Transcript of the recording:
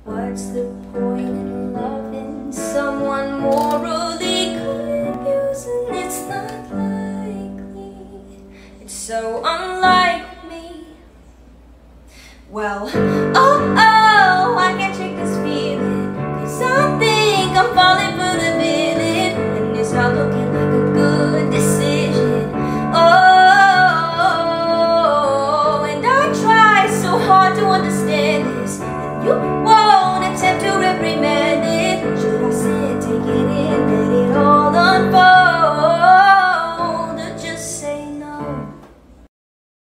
What's the point in loving someone morally confusing? It's not likely, it's so unlike me. Well, oh,